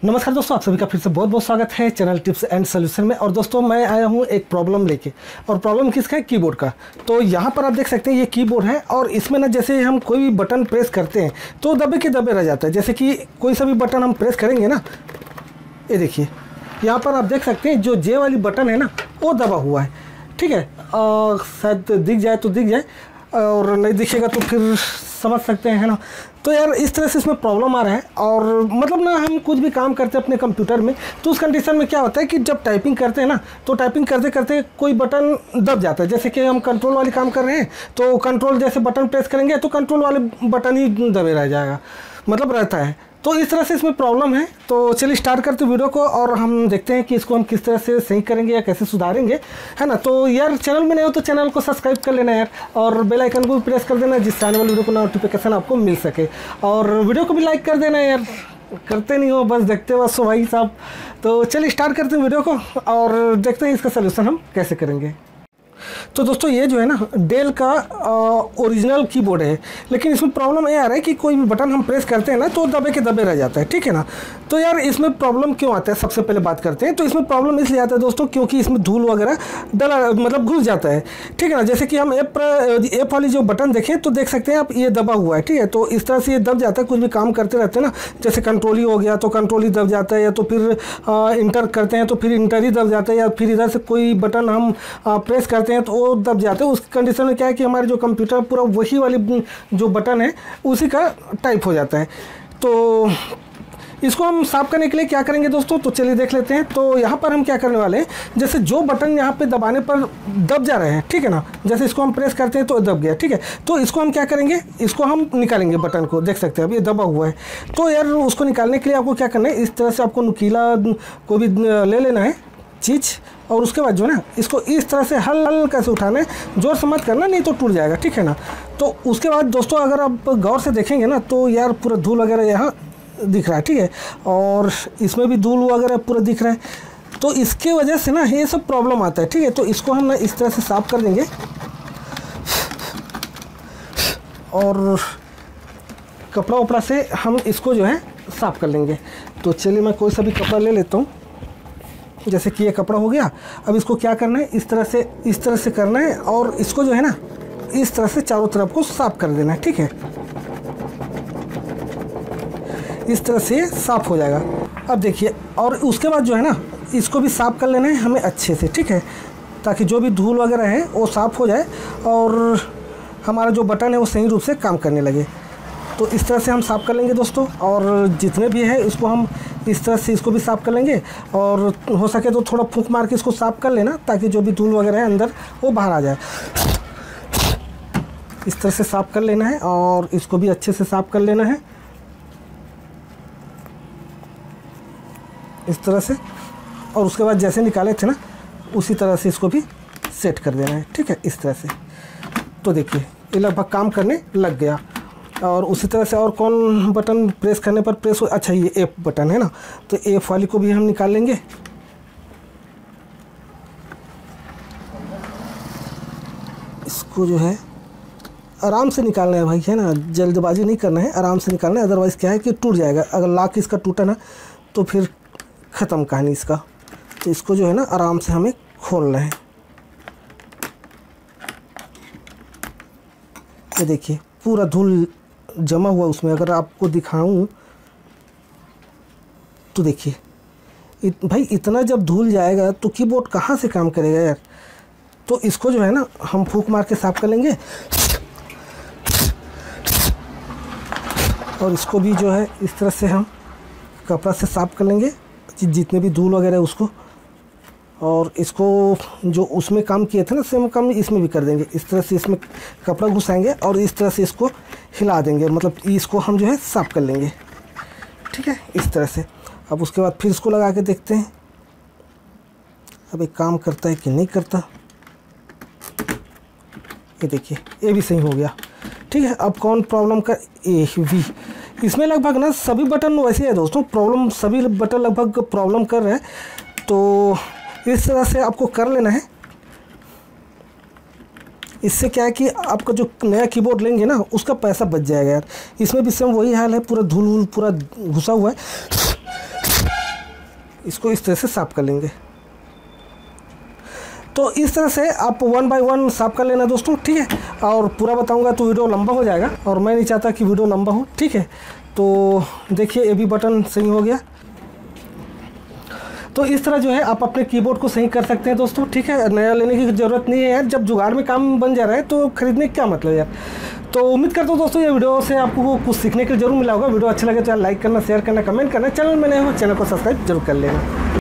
नमस्कार दोस्तों, आप सभी का फिर से बहुत बहुत स्वागत है चैनल टिप्स एंड सोल्यूशन में। और दोस्तों मैं आया हूँ एक प्रॉब्लम लेके, और प्रॉब्लम किसका है? कीबोर्ड का। तो यहाँ पर आप देख सकते हैं ये कीबोर्ड है, और इसमें ना जैसे हम कोई भी बटन प्रेस करते हैं तो दबे के दबे रह जाता है। जैसे कि कोई सा भी बटन हम प्रेस करेंगे ना, ये देखिए यहाँ पर आप देख सकते हैं जो जे वाली बटन है ना वो दबा हुआ है। ठीक है, शायद दिख जाए तो दिख जाए, और नहीं दिखेगा तो फिर समझ सकते हैं, है ना। तो यार इस तरह से इसमें प्रॉब्लम आ रहा है। और मतलब ना हम कुछ भी काम करते हैं अपने कंप्यूटर में, तो उस कंडीशन में क्या होता है कि जब टाइपिंग करते हैं ना, तो टाइपिंग करते करते कोई बटन दब जाता है। जैसे कि हम कंट्रोल वाली काम कर रहे हैं, तो कंट्रोल जैसे बटन प्रेस करेंगे तो कंट्रोल वाले बटन ही दबे रह जाएगा, मतलब रहता है। तो इस तरह से इसमें प्रॉब्लम है। तो चलिए स्टार्ट करते वीडियो को, और हम देखते हैं कि इसको हम किस तरह से सही करेंगे या कैसे सुधारेंगे, है ना। तो यार चैनल में नहीं हो तो चैनल को सब्सक्राइब कर लेना यार, और बेल आइकन को भी प्रेस कर देना, जिससे आने वाले वीडियो को नोटिफिकेशन आपको मिल सके। और वीडियो को भी लाइक कर देना यार, करते नहीं हो, बस देखते बस हो भाई साहब। तो चलिए स्टार्ट करते हैं वीडियो को, और देखते हैं इसका सलूशन हम कैसे करेंगे। तो दोस्तों ये जो है ना डेल का ओरिजिनल कीबोर्ड है, लेकिन इसमें प्रॉब्लम ये आ रहा है कि कोई भी बटन हम प्रेस करते हैं ना तो दबे के दबे रह जाता है। ठीक है ना। तो यार इसमें प्रॉब्लम क्यों आता है, सबसे पहले बात करते हैं। तो इसमें प्रॉब्लम इसलिए आता है दोस्तों क्योंकि इसमें धूल वगैरह डला, मतलब घुस जाता है। ठीक है ना। जैसे कि हम एप वाली जो बटन देखें तो देख सकते हैं आप, ये दबा हुआ है। ठीक है, तो इस तरह से ये दब जाता है। कुछ भी काम करते रहते हैं ना, जैसे कंट्रोल ही हो गया तो कंट्रोल ही दब जाता है, या तो फिर इंटर करते हैं तो फिर इंटर ही दब जाता है, या फिर इधर से कोई बटन हम प्रेस करते हैं तो वो दब जाते हैं। उस कंडीशन में क्या है कि हमारे जो कंप्यूटर पूरा वही वाली जो बटन है उसी का टाइप हो जाता है। तो इसको हम साफ करने के लिए क्या करेंगे दोस्तों, तो चलिए देख लेते हैं। तो यहाँ पर हम क्या करने वाले हैं, जैसे जो बटन यहाँ पे दबाने पर दब जा रहे हैं, ठीक है ना, जैसे इसको हम प्रेस करते हैं तो दब गया। ठीक है, तो इसको हम क्या करेंगे, इसको हम निकालेंगे बटन को। देख सकते हैं अब ये दबा हुआ है। तो यार उसको निकालने के लिए आपको क्या करना है, इस तरह से आपको नुकीला को भी ले लेना है चीज़, और उसके बाद जो है ना इसको इस तरह से हल्का से उठाना है, जोर से मत करना नहीं तो टूट जाएगा। ठीक है ना। तो उसके बाद दोस्तों अगर आप गौर से देखेंगे ना तो यार पूरा धूल वगैरह यहाँ दिख रहा है। ठीक है, और इसमें भी धूल वगैरह पूरा दिख रहा है। तो इसके वजह से ना ये सब प्रॉब्लम आता है। ठीक है, तो इसको हम ना इस तरह से साफ कर देंगे, और कपड़ा उपड़ा से हम इसको जो है साफ कर लेंगे। तो चलिए मैं कोई सा भी कपड़ा ले लेता हूँ, जैसे कि ये कपड़ा हो गया। अब इसको क्या करना है, इस तरह से करना है, और इसको जो है ना इस तरह से चारों तरफ को साफ कर देना है। ठीक है, इस तरह से साफ हो जाएगा। अब देखिए, और उसके बाद जो है ना इसको भी साफ कर लेना है हमें अच्छे से। ठीक है, ताकि जो भी धूल वगैरह है वो साफ़ हो जाए, और हमारा जो बटन है वो सही रूप से काम करने लगे। तो इस तरह से हम साफ़ कर लेंगे दोस्तों, और जितने भी है इसको हम इस तरह से इसको भी साफ़ कर लेंगे, और हो सके तो थोड़ा फूंक मार के इसको साफ़ कर लेना, ताकि जो भी धूल वगैरह है अंदर वो बाहर आ जाए। इस तरह से साफ़ कर लेना है, और इसको भी अच्छे से साफ़ कर लेना है इस तरह से। और उसके बाद जैसे निकाले थे ना उसी तरह से इसको भी सेट कर देना है। ठीक है, इस तरह से। तो देखिए ये लगभग काम करने लग गया। और उसी तरह से और कौन बटन प्रेस करने पर प्रेस हो, अच्छा ये एफ बटन है ना, तो एफ वाली को भी हम निकाल लेंगे। इसको जो है आराम से निकालना है भाई, है ना, जल्दबाजी नहीं करना है, आराम से निकालना है, अदरवाइज़ क्या है कि टूट जाएगा। अगर लॉक इसका टूटा ना तो फिर ख़त्म कहानी इसका। तो इसको जो है ना आराम से हमें खोलना है। ये देखिए पूरा धूल जमा हुआ उसमें। अगर आपको दिखाऊं तो देखिए भाई इतना जब धूल जाएगा तो कीबोर्ड कहाँ से काम करेगा यार। तो इसको जो है ना हम फूंक मार के साफ कर लेंगे, और इसको भी जो है इस तरह से हम कपड़ा से साफ कर लेंगे, जितने भी धूल वगैरह है उसको। और इसको जो उसमें काम किए थे ना सेम काम इसमें भी कर देंगे। इस तरह से इसमें कपड़ा घुसाएंगे और इस तरह से इसको हिला देंगे, मतलब इसको हम जो है साफ कर लेंगे। ठीक है, इस तरह से। अब उसके बाद फिर इसको लगा के देखते हैं अब ये काम करता है कि नहीं करता। ये देखिए ये भी सही हो गया। ठीक है, अब कौन प्रॉब्लम का, ए वी। इसमें लगभग ना सभी बटन वैसे है दोस्तों, प्रॉब्लम सभी बटन लगभग प्रॉब्लम कर रहे हैं। तो इस तरह से आपको कर लेना है। इससे क्या है कि आपका जो नया कीबोर्ड लेंगे ना उसका पैसा बच जाएगा यार। इसमें भी सेम वही हाल है, पूरा धूल पूरा घुसा हुआ है। इसको इस तरह से साफ कर लेंगे। तो इस तरह से आप 1 बाय 1 साफ कर लेना दोस्तों, ठीक है। और पूरा बताऊंगा तो वीडियो लंबा हो जाएगा और मैं नहीं चाहता कि वीडियो लंबा हो, ठीक है। तो देखिए ये भी बटन सही हो गया। तो इस तरह जो है आप अपने कीबोर्ड को सही कर सकते हैं दोस्तों, ठीक है। नया लेने की ज़रूरत नहीं है यार, जब जुगाड़ में काम बन जा रहा है तो खरीदने का क्या मतलब यार। तो उम्मीद करता हूँ दोस्तों ये वीडियो से आपको कुछ सीखने के लिए जरूर मिला होगा। वीडियो अच्छा लगे तो यार लाइक करना, शेयर करना, कमेंट करना। चैनल में नए हो चैनल को सब्सक्राइब जरूर कर लेना।